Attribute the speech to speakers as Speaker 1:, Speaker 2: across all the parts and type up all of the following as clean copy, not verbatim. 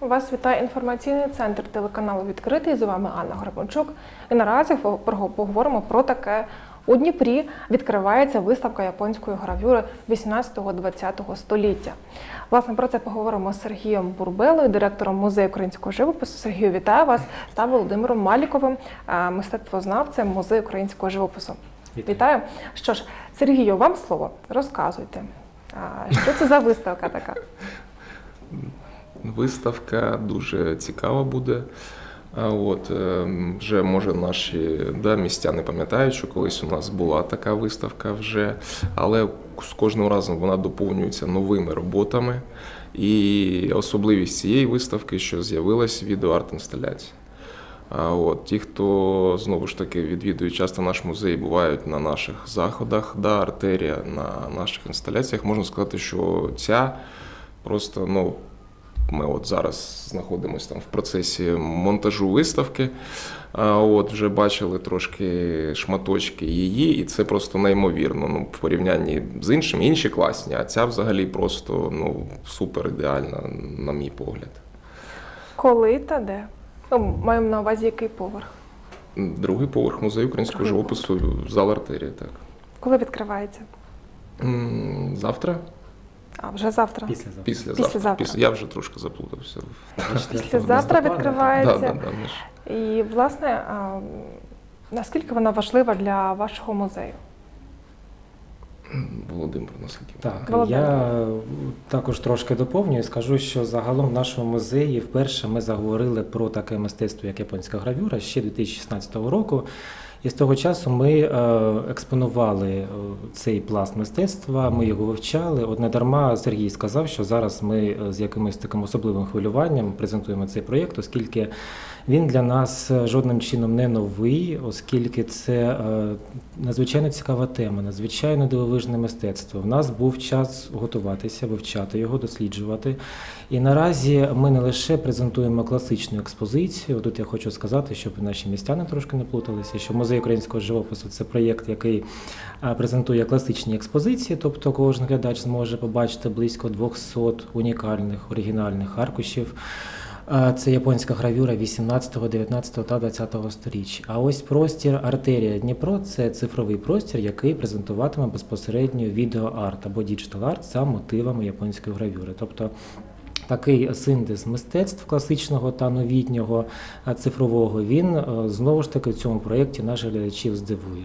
Speaker 1: Вас вітає інформаційний центр телеканалу «Відкритий». З вами Анна Гребенчук. І наразі поговоримо про таке. У Дніпрі відкривається виставка японської гравюри 18-20 століття. Власне, про це поговоримо з Сергієм Бурбелою, директором Музею українського живопису. Сергію, вітаю вас, та Володимиром Маліковим, мистецтвознавцем Музею українського живопису. Вітаю. Що ж, Сергію, вам слово. Розказуйте. Що це за виставка така?
Speaker 2: Виставка дуже цікава буде. Вже, може, наші містяни пам'ятають, що колись у нас була така виставка вже, але з кожним разом вона доповнюється новими роботами. І особливість цієї виставки, що з'явилась відеоарт-інсталяція. Ті, хто, знову ж таки, відвідують часто наш музей, бувають на наших заходах, артерія на наших інсталяціях, можна сказати, що ця просто, ми зараз знаходимося там в процесі монтажу виставки, вже бачили трошки шматочки її, і це просто неймовірно. В порівнянні з іншими, інші класні, а ця взагалі просто супер ідеальна, на мій погляд.
Speaker 1: Коли та де? Маємо на увазі, який поверх?
Speaker 2: Другий поверх Музею українського живопису, зал артерія, так.
Speaker 1: Коли відкривається?
Speaker 2: Завтра.
Speaker 1: Вже завтра?
Speaker 2: Післязавтра. Я вже трошки заплутався.
Speaker 1: Післязавтра відкривається. І, власне, наскільки вона важлива для вашого музею?
Speaker 2: Володимир, наскільки?
Speaker 3: Так, я також трошки доповнюю, скажу, що загалом в нашому музеї вперше ми заговорили про таке мистецтво, як японська гравюра, ще 2016 року. І з того часу ми експонували цей пласт мистецтва, ми його вивчали. От не дарма Сергій сказав, що зараз ми з якимось таким особливим хвилюванням презентуємо цей проєкт, оскільки він для нас жодним чином не новий, оскільки це надзвичайно цікава тема, надзвичайно дивовижне мистецтво. В нас був час готуватися, вивчати його, досліджувати. І наразі ми не лише презентуємо класичну експозицію, тут я хочу сказати, щоб наші містяни трошки не плуталися, що Музей українського живопису – це проєкт, який презентує класичні експозиції, тобто кожен глядач зможе побачити близько 200 унікальних, оригінальних аркушів. Це японська гравюра 18, 19 та 20 сторіч. А ось простір артерія Дніпро – це цифровий простір, який презентуватиме безпосередньо відеоарт або діджитал-арт за мотивами японської гравюри. Тобто такий синтез мистецтв класичного та новітнього цифрового, він знову ж таки в цьому проєкті наших глядачів здивує.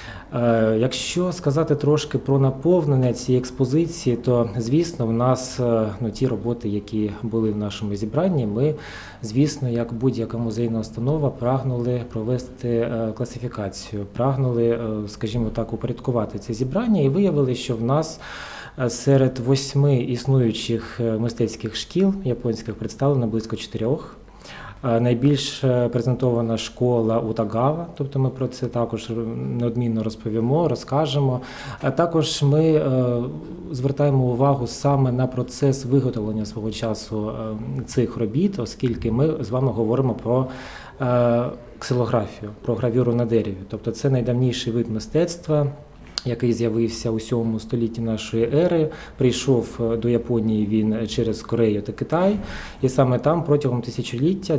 Speaker 3: Якщо сказати трошки про наповнення цієї експозиції, то, звісно, в нас ті роботи, які були в нашому зібранні, ми, звісно, як будь-яка музейна установа, прагнули провести класифікацію, прагнули, скажімо так, упорядкувати це зібрання і виявили, що в нас серед 8 існуючих мистецьких шкіл японських представлено близько 4. Найбільш презентована школа Утагава, тобто ми про це також неодмінно розповімо, розкажемо. А також ми звертаємо увагу саме на процес виготовлення свого часу цих робіт, оскільки ми з вами говоримо про ксилографію, про гравюру на дереві. Тобто це найдавніший вид мистецтва, який з'явився у 7 столітті нашої ери, прийшов до Японії він через Корею та Китай, і саме там протягом тисячоліття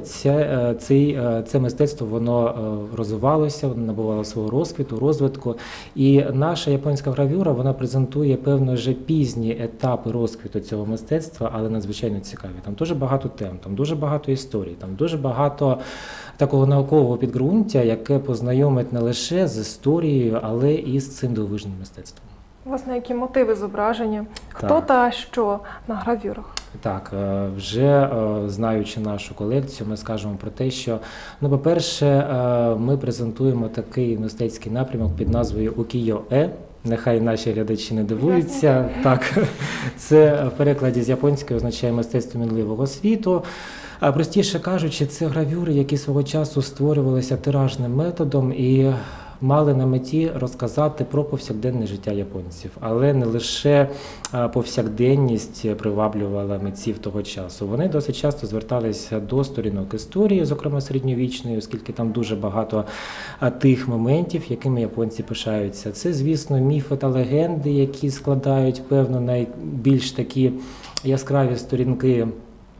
Speaker 3: це мистецтво воно розвивалося, воно набувало свого розквіту, розвитку. І наша японська гравюра, вона презентує певно вже пізні етапи розквіту цього мистецтва, але надзвичайно цікаві. Там дуже багато тем, там дуже багато історій, там дуже багато такого наукового підґрунтя, яке познайомить не лише з історією, але і з цим дивовижним мистецтвом.
Speaker 1: Власне, які мотиви зображення? Хто та що на гравюрах? Так,
Speaker 3: вже знаючи нашу колекцію, ми скажемо про те, що, по-перше, ми презентуємо такий мистецький напрямок під назвою «Укіё-е». Нехай наші глядачі не дивуються. Так, це в перекладі з японської означає «мистецтво мінливого світу». Простіше кажучи, це гравюри, які свого часу створювалися тиражним методом і мали на меті розказати про повсякденне життя японців. Але не лише повсякденність приваблювала митців того часу. Вони досить часто зверталися до сторінок історії, зокрема середньовічної, оскільки там дуже багато тих моментів, якими японці пишаються. Це, звісно, міфи та легенди, які складають, певно, найбільш такі яскраві сторінки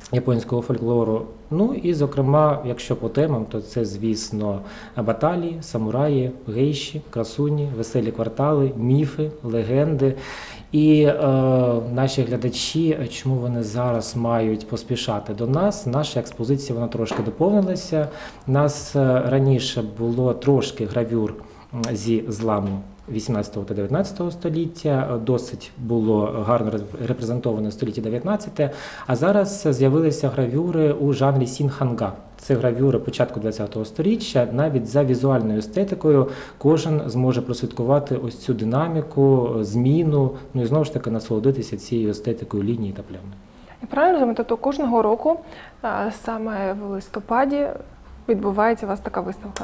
Speaker 3: японського фольклору. Ну і, зокрема, якщо по темам, то це, звісно, баталії, самураї, гейші, красуні, веселі квартали, міфи, легенди. І наші глядачі, чому вони зараз мають поспішати до нас? Наша експозиція, вона трошки доповнилася. У нас раніше було трошки гравюр зі зламу 18 та 19 століття, досить було гарно репрезентоване століття 19, а зараз з'явилися гравюри у жанрі сінханга. Це гравюри початку 20-го століття, навіть за візуальною естетикою кожен зможе прослідкувати ось цю динаміку, зміну, ну і знову ж таки насолодитися цією естетикою лінії та плями.
Speaker 1: І правильно розумію, тобто кожного року, саме в листопаді, відбувається у вас така виставка?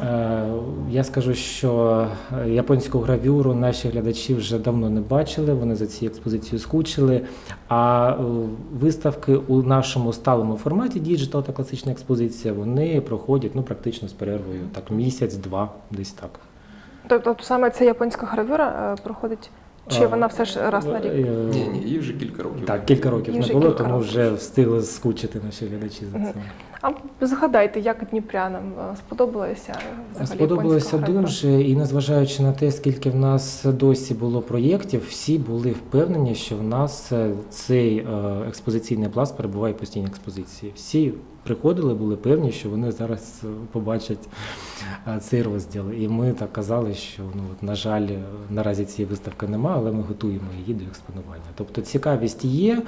Speaker 3: Я скажу, що японську гравюру наші глядачі вже давно не бачили, вони за цією експозицією скучили, а виставки у нашому сталому форматі діджитал та класична експозиція, вони проходять практично з перервою, так місяць-два, десь так.
Speaker 1: Тобто саме ця японська гравюра проходить, чи вона все ж раз на рік?
Speaker 2: Ні, їй вже кілька років.
Speaker 3: Так, кілька років
Speaker 1: Їй
Speaker 3: не
Speaker 1: вже
Speaker 3: було,
Speaker 1: кілька
Speaker 3: тому
Speaker 1: років.
Speaker 3: вже встигли скучити наші глядачі за це.
Speaker 1: А згадайте, як дніпрянам сподобалося взагалі
Speaker 3: Сподобалося
Speaker 1: японська гравюра?
Speaker 3: дуже, і незважаючи на те, скільки в нас досі було проєктів, всі були впевнені, що в нас цей експозиційний пласт перебуває в постійній експозиції. Всі приходили, були певні, що вони зараз побачать цей розділ. І ми так казали, що, на жаль, наразі цієї виставки немає, але ми готуємо її до експонування. Тобто цікавість є,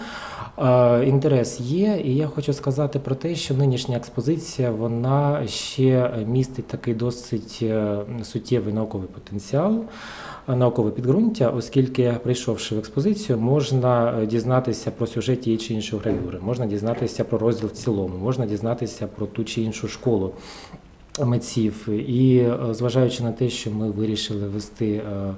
Speaker 3: інтерес є, і я хочу сказати про те, що нинішня експозиція, вона ще містить такий досить суттєвий науковий потенціал, наукове підґрунтя, оскільки, прийшовши в експозицію, можна дізнатися про сюжет тієї чи іншої гравюри, можна дізнатися про розділ в цілому, можна дізнатися про ту чи іншу школу митців. І зважаючи на те, що ми вирішили вести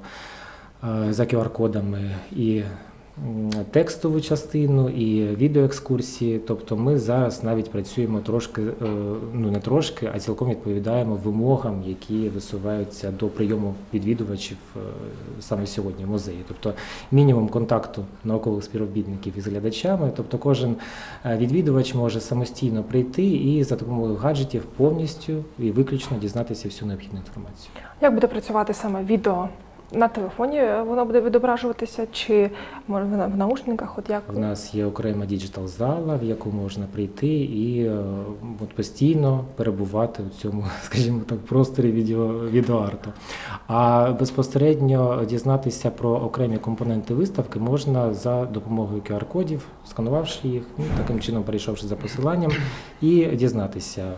Speaker 3: за QR-кодами і текстову частину, і відеоекскурсії, тобто ми зараз навіть працюємо трошки, не трошки, а цілком відповідаємо вимогам, які висуваються до прийому відвідувачів саме сьогодні в музеї. Тобто мінімум контакту наукових співробітників із глядачами, тобто кожен відвідувач може самостійно прийти і за допомогою гаджетів повністю і виключно дізнатися всю необхідну інформацію.
Speaker 1: Як буде працювати саме відео? На телефоні воно буде відображуватися, чи може в наушниках? От як?
Speaker 3: У нас є окрема діджитал-зала, в яку можна прийти і постійно перебувати у цьому, скажімо так, просторі відеоарту. А безпосередньо дізнатися про окремі компоненти виставки можна за допомогою QR-кодів, сканувавши їх, таким чином перейшовши за посиланням, і дізнатися.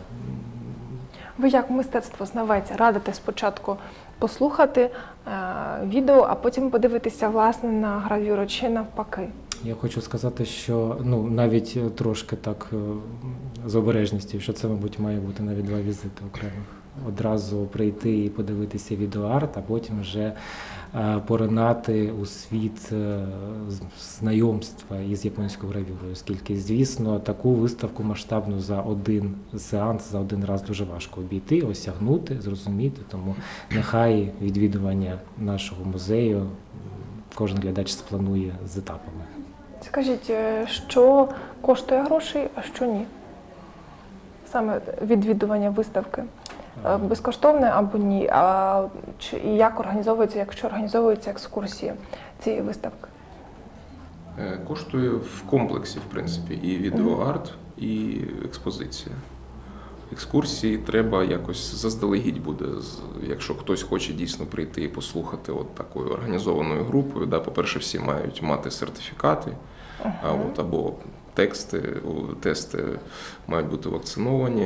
Speaker 1: Ви як мистецтвознавець радите спочатку послухати відео, а потім подивитися власне на гравюру, чи навпаки?
Speaker 3: Я хочу сказати, що навіть трошки так з обережністю, що це, мабуть, має бути навіть 2 візити окремих. Одразу прийти і подивитися відеоарт, а потім вже поринати у світ знайомства із японською гравюрою, оскільки, звісно, таку виставку масштабну за один сеанс, за один раз дуже важко обійти, осягнути, зрозуміти, тому нехай відвідування нашого музею кожен глядач спланує з етапами.
Speaker 1: Скажіть, що коштує грошей, а що ні? Саме відвідування виставки. Безкоштовне або ні? І як організовується, якщо організовуються екскурсії цієї виставки?
Speaker 2: Коштує в комплексі, в принципі, і відеоарт, і експозиція. Екскурсії треба якось заздалегідь буде, якщо хтось хоче дійсно прийти і послухати от такою організованою групою. По-перше, всі мають мати сертифікати, або тести мають бути вакциновані.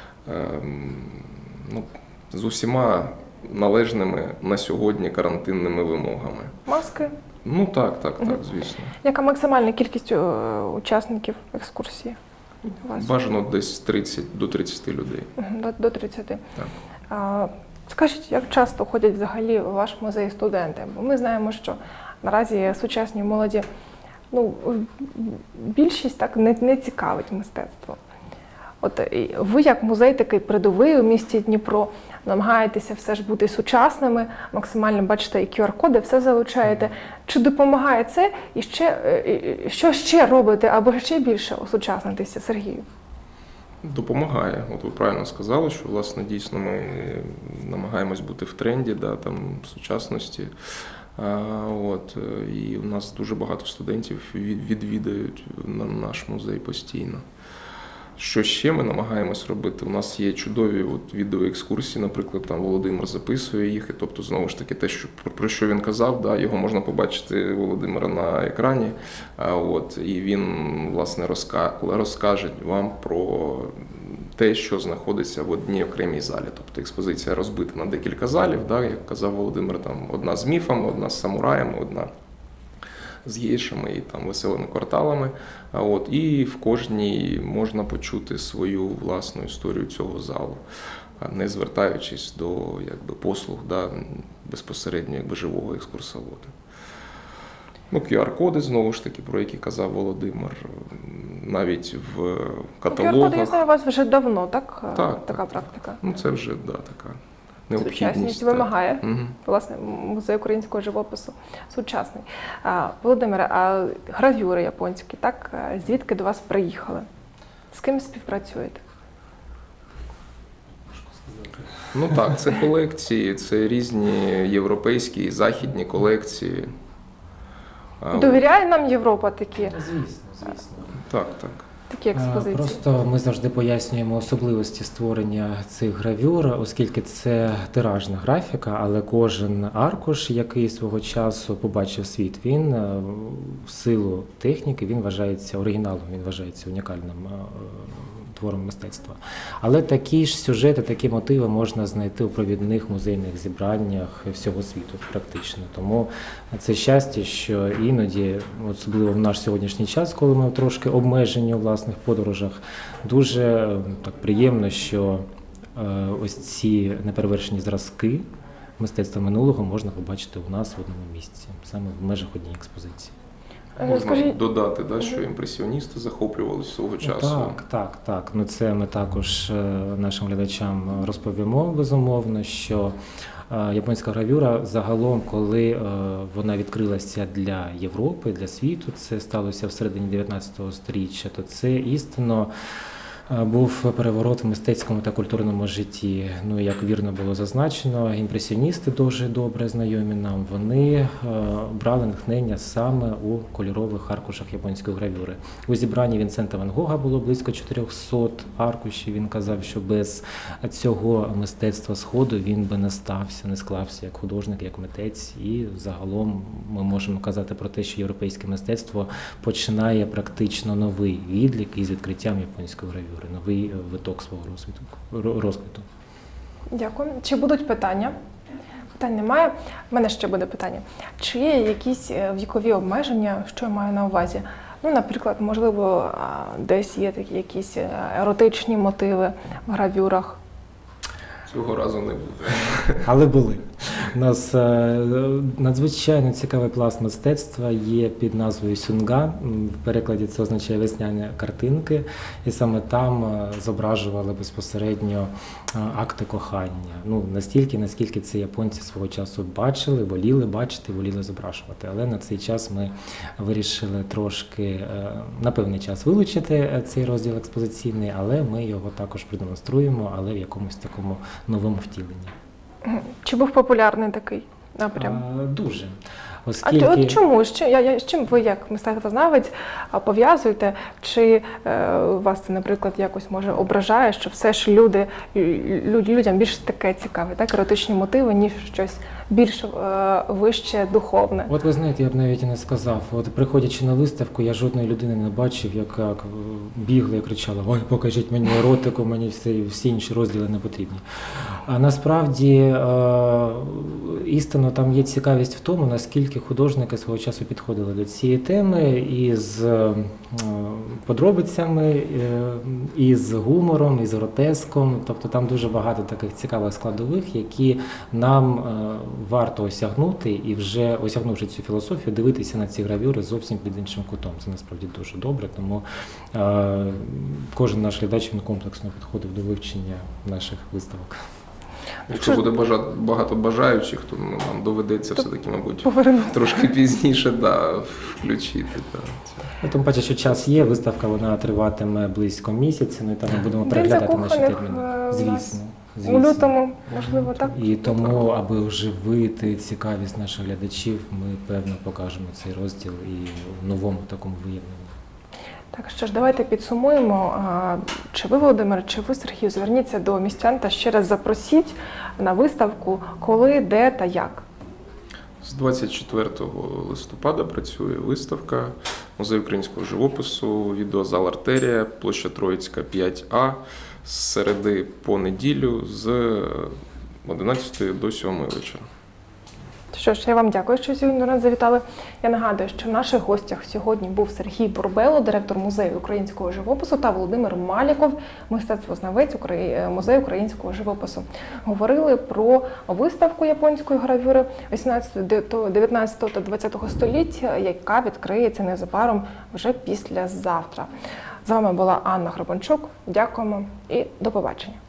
Speaker 2: З усіма належними на сьогодні карантинними вимогами.
Speaker 1: Маски?
Speaker 2: Так, звісно.
Speaker 1: Яка максимальна кількість учасників екскурсії у вас?
Speaker 2: Бажано десь 30 до 30 людей.
Speaker 1: До 30.
Speaker 2: Так.
Speaker 1: Скажіть, як часто ходять взагалі у ваш музей студенти? Бо ми знаємо, що наразі сучасній молоді більшість так не цікавить мистецтво. От і ви, як музей такий передовий у місті Дніпро, намагаєтеся все ж бути сучасними, максимально бачите і QR-коди, все залучаєте. Чи допомагає це? І що ще робите, аби ще більше осучаснитися, Сергію?
Speaker 2: Допомагає. От ви правильно сказали, що власне дійсно ми намагаємось бути в тренді, да, там, сучасності. І у нас дуже багато студентів відвідають наш музей постійно. Що ще ми намагаємось робити? У нас є чудові відеоекскурсії, наприклад, там Володимир записує їх, і, тобто, знову ж таки, те, про що він казав, да, його можна побачити, Володимира, на екрані, і він, власне, розкаже вам про те, що знаходиться в одній окремій залі. Тобто експозиція розбита на декілька залів, да, як казав Володимир, там одна з міфами, одна з самураями, одна з гейшами і там веселими кварталами. І в кожній можна почути свою власну історію цього залу, не звертаючись до послуг, да, безпосередньо живого екскурсовода. QR-коди, знову ж таки, про які казав Володимир, навіть в каталогах.
Speaker 1: QR-коди, я знаю, у вас вже давно, так?
Speaker 2: Так,
Speaker 1: така практика.
Speaker 2: Це вже, да, така необхідність.
Speaker 1: Сучасність вимагає, власне, музей українського живопису сучасний. Володимире, а гравюри японські, так? Звідки до вас приїхали? З ким співпрацюєте?
Speaker 2: Так, це колекції, це різні європейські і західні колекції.
Speaker 1: Довіряє нам Європа такі?
Speaker 3: Звісно.
Speaker 2: Так.
Speaker 1: Такі експозиції.
Speaker 3: Просто ми завжди пояснюємо особливості створення цих гравюр, оскільки це тиражна графіка, але кожен аркуш, який свого часу побачив світ, він в силу техніки, він вважається оригіналом, він вважається унікальним твором мистецтва. Але такі ж сюжети, такі мотиви можна знайти у провідних музейних зібраннях всього світу практично. Тому це щастя, що іноді, особливо в наш сьогоднішній час, коли ми трошки обмежені у власних подорожах, дуже так приємно, що ось ці неперевершені зразки мистецтва минулого можна побачити у нас в одному місці, саме в межах однієї експозиції.
Speaker 2: Можна додати, да, що імпресіоністи захоплювалися свого часу.
Speaker 3: Так. Це ми також нашим глядачам розповімо, безумовно, що японська гравюра загалом, коли вона відкрилася для Європи, для світу, це сталося в середині 19 століття, то це істинно був переворот в мистецькому та культурному житті. Як вірно було зазначено, імпресіоністи дуже добре знайомі нам, вони брали натхнення саме у кольорових аркушах японської гравюри. У зібранні Вінсента Ван Гога було близько 400 аркушів. Він казав, що без цього мистецтва Сходу він би не склався як художник, як митець. І загалом ми можемо казати про те, що європейське мистецтво починає практично новий відлік із відкриттям японської гравюри. Новий виток свого розквіту.
Speaker 1: Дякую. Чи будуть питання? Питань немає. У мене ще буде питання. Чи є якісь вікові обмеження, що я маю на увазі? Наприклад, можливо, десь є такі якісь еротичні мотиви в гравюрах?
Speaker 2: Цього разу не буде.
Speaker 3: Але були. У нас надзвичайно цікавий пласт мистецтва є під назвою сюнга. В перекладі це означає весняні картинки. І саме там зображували безпосередньо акти кохання. Настільки, наскільки це японці свого часу бачили, воліли бачити, воліли зображувати. Але на цей час ми вирішили трошки на певний час вилучити цей розділ експозиційний, але ми його також продемонструємо, але в якомусь такому новому втіленні.
Speaker 1: Чи був популярний такий напрям?
Speaker 3: Дуже.
Speaker 1: Оскільки... А от чому? З чим ви, як мистецтвознавець, пов'язуєте? Чи вас це, наприклад, якось може ображає, що все ж людям більш таке цікаве, так, еротичні мотиви, ніж щось більш вище, духовне?
Speaker 3: От ви знаєте, я б навіть і не сказав. Приходячи на виставку, я жодної людини не бачив, яка бігла і кричала: «Ой, покажіть мені еротику, мені всі інші розділи не потрібні». А насправді, істинно там є цікавість в тому, наскільки художники свого часу підходили до цієї теми і з подробицями, і з гумором, і з гротеском. Тобто там дуже багато таких цікавих складових, які нам варто осягнути, і вже осягнувши цю філософію, дивитися на ці гравюри зовсім під іншим кутом. Це насправді дуже добре, тому кожен наш глядач він комплексно підходив до вивчення наших виставок.
Speaker 2: Якщо буде багато бажаючих, то нам доведеться все-таки, мабуть,
Speaker 1: Повернути.
Speaker 2: трошки пізніше включити.
Speaker 3: Тим паче, що час є, виставка вона триватиме близько місяця, ну і там ми будемо
Speaker 1: День
Speaker 3: переглядати наші
Speaker 1: закоханих,
Speaker 3: терміни.
Speaker 1: у нас
Speaker 3: Звісно.
Speaker 1: У лютому, можливо, так?
Speaker 3: І тому, аби оживити цікавість наших глядачів, ми, певно, покажемо цей розділ і в новому такому виявленні.
Speaker 1: Так, що ж, давайте підсумуємо. Чи ви, Володимир, чи ви, Сергію, зверніться до містян та ще раз запросіть на виставку, коли, де та як.
Speaker 2: З 24 листопада працює виставка Музей українського живопису, відеозал «Артерія», площа Троїцька, 5А, з середи по неділю з 11 до 7 вечора.
Speaker 1: Що ж, я вам дякую, що сьогодні до нас завітали. Я нагадую, що в наших гостях сьогодні був Сергій Бурбело, директор Музею українського живопису, та Володимир Маліков, мистецтвознавець Музею українського живопису. Говорили про виставку японської гравюри 18, 19 та 20 століття, яка відкриється незабаром вже післязавтра. З вами була Анна Гребенчук. Дякуємо і до побачення.